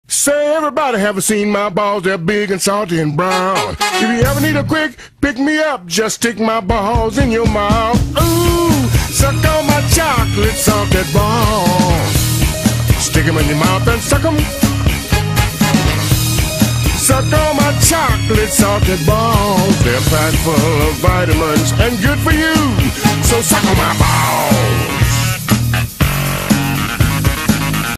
Say, everybody haven't seen my balls, they're big and salty and brown. If you ever need a quick pick-me-up, just stick my balls in your mouth. Ooh, suck on my chocolate salted balls. Stick 'em in your mouth and suck 'em. Suck on my chocolate salted balls. They're packed full of vitamins and good for you. So suck on my balls.